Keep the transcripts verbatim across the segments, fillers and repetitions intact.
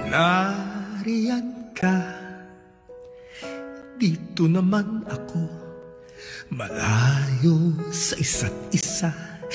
Nariyan ka, dito naman ako, malayo sa isa't isa,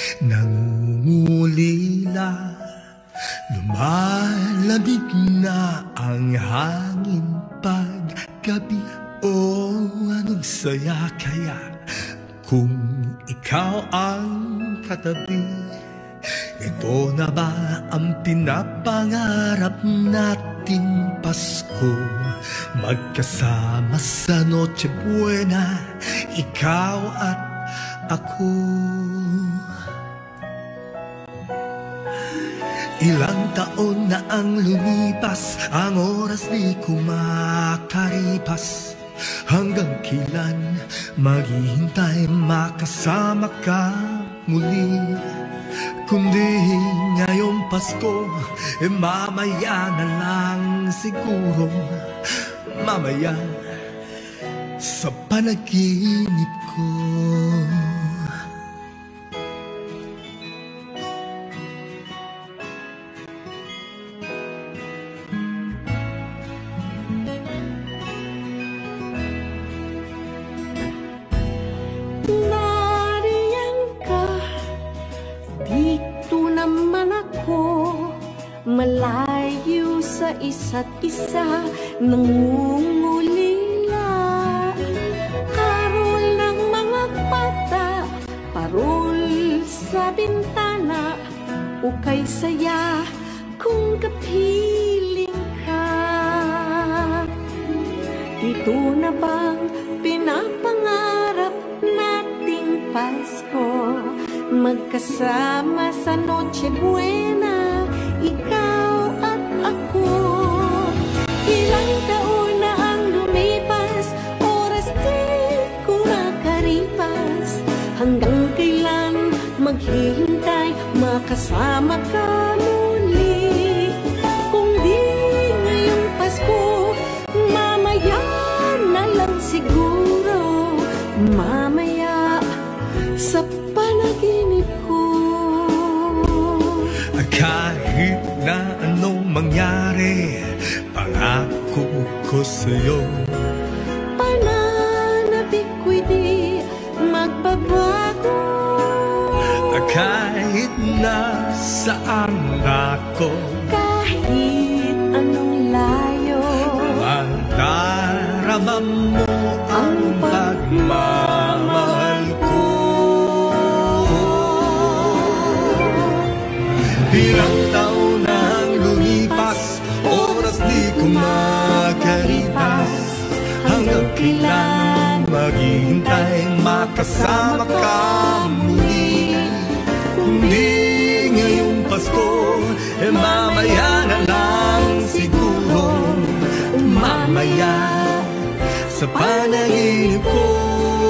nangungulila. Lumalamig na ang hangin paggabi. Oh, anong saya kaya kung ikaw ang katabi. Ito na ba ang pinapangarap nating Pasko? Magkasama sa Noche Buena, ikaw at ako. Ilang taon na ang lumipas, ang oras di kumakaripas. Hanggang kailan maghihintay makasama ka muli? Kundi ngayong Pasko, eh mamaya na lang siguro. Mamaya sa panaginip ko. Malayo sa isa't isa, nangungulila. Karol ng mga bata, parol sa bintana, ukay saya kung kapiling ka. Ito na bang pinapangarap nating Pasko? Magkasama sa Noche Buena, ikaw at ako. Ilang taon na ang lumipas, oras di kumakaripas. Hanggang kailan maghihintay makasama ka muli? Kung di ngayong Pasko, mamaya na lang siguro. Mamaya sa panaginip ko. Kahit na anong mangyari, pangako ko sa'yo, pananabik ko'y di magbabago. Kahit na saan ako, kahit anong layo, madarama mo ang pagmamahal ko. Ilang taon na ang lumipas, oras di kumakaripas. Hanggang kailan maghihintay makasama ka muli? Kundi ngayong Pasko, eh mamaya na lang siguro. Mamaya sa panaginip ko.